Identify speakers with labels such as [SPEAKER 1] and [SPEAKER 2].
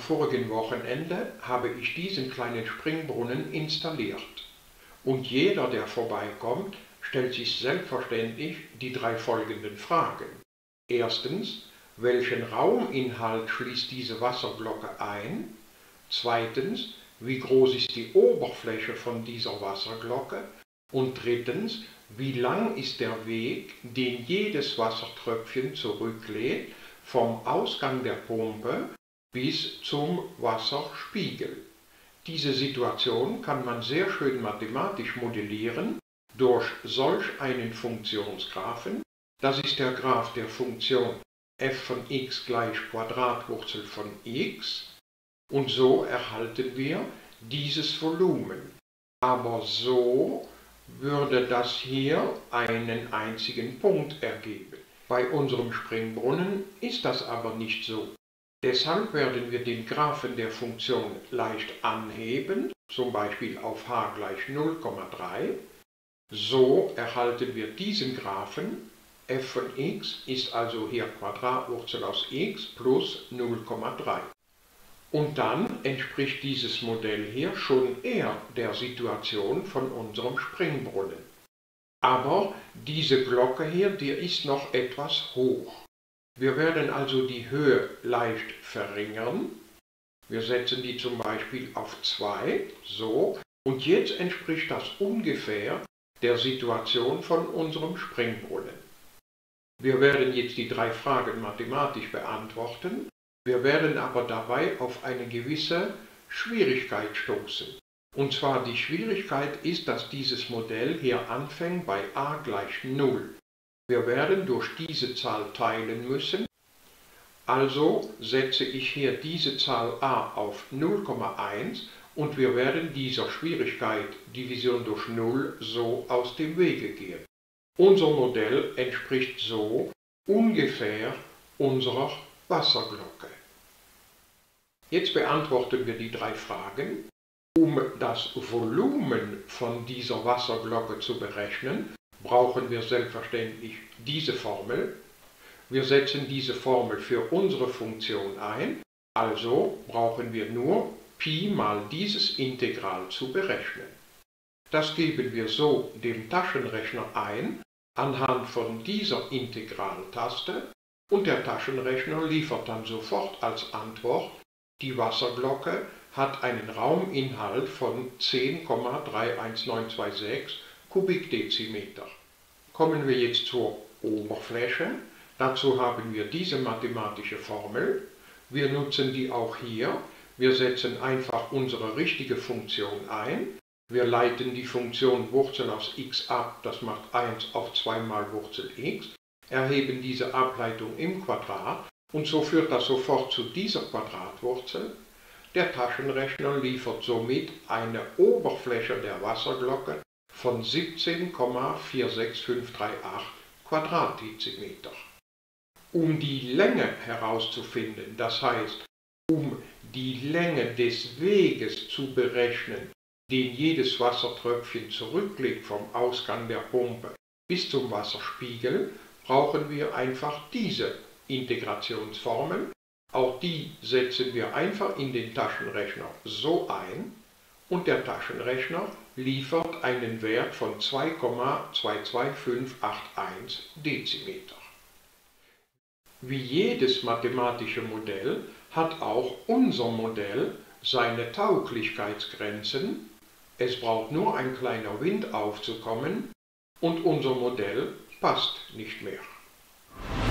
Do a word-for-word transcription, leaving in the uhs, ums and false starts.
[SPEAKER 1] vorigen Wochenende habe ich diesen kleinen Springbrunnen installiert. Und jeder, der vorbeikommt, stellt sich selbstverständlich die drei folgenden Fragen. Erstens, welchen Rauminhalt schließt diese Wasserglocke ein? Zweitens, wie groß ist die Oberfläche von dieser Wasserglocke? Und drittens, wie lang ist der Weg, den jedes Wassertröpfchen zurücklegt, vom Ausgang der Pumpe bis zum Wasserspiegel? Diese Situation kann man sehr schön mathematisch modellieren durch solch einen Funktionsgraphen. Das ist der Graph der Funktion f von x gleich Quadratwurzel von x. Und so erhalten wir dieses Volumen. Aber so würde das hier einen einzigen Punkt ergeben. Bei unserem Springbrunnen ist das aber nicht so. Deshalb werden wir den Graphen der Funktion leicht anheben, zum Beispiel auf h gleich null Komma drei. So erhalten wir diesen Graphen. F von x ist also hier Quadratwurzel aus x plus null Komma drei. Und dann entspricht dieses Modell hier schon eher der Situation von unserem Springbrunnen. Aber diese Glocke hier, die ist noch etwas hoch. Wir werden also die Höhe leicht verringern. Wir setzen die zum Beispiel auf zwei, so. Und jetzt entspricht das ungefähr der Situation von unserem Springbrunnen. Wir werden jetzt die drei Fragen mathematisch beantworten. Wir werden aber dabei auf eine gewisse Schwierigkeit stoßen. Und zwar die Schwierigkeit ist, dass dieses Modell hier anfängt bei a gleich null. Wir werden durch diese Zahl teilen müssen. Also setze ich hier diese Zahl a auf null Komma eins und wir werden dieser Schwierigkeit Division durch null so aus dem Wege gehen. Unser Modell entspricht so ungefähr unserer Wasserglocke. Jetzt beantworten wir die drei Fragen. Um das Volumen von dieser Wasserglocke zu berechnen, brauchen wir selbstverständlich diese Formel. Wir setzen diese Formel für unsere Funktion ein, also brauchen wir nur Pi mal dieses Integral zu berechnen. Das geben wir so dem Taschenrechner ein, anhand von dieser Integraltaste, und der Taschenrechner liefert dann sofort als Antwort, die Wasserglocke hat einen Rauminhalt von zehn Komma drei eins neun zwei sechs Kubikdezimeter. Kommen wir jetzt zur Oberfläche. Dazu haben wir diese mathematische Formel. Wir nutzen die auch hier. Wir setzen einfach unsere richtige Funktion ein. Wir leiten die Funktion Wurzel aus x ab, das macht eins auf zwei mal Wurzel x, erheben diese Ableitung im Quadrat und so führt das sofort zu dieser Quadratwurzel. Der Taschenrechner liefert somit eine Oberfläche der Wasserglocke von siebzehn Komma vier sechs fünf drei acht Quadratdezimeter. Um die Länge herauszufinden, das heißt, um die Länge des Weges zu berechnen, den jedes Wassertröpfchen zurücklegt vom Ausgang der Pumpe bis zum Wasserspiegel, brauchen wir einfach diese Integrationsformel. Auch die setzen wir einfach in den Taschenrechner so ein und der Taschenrechner liefert einen Wert von zwei Komma zwei zwei fünf acht eins Dezimeter. Wie jedes mathematische Modell hat auch unser Modell seine Tauglichkeitsgrenzen. Es braucht nur ein kleiner Wind aufzukommen und unser Modell passt nicht mehr.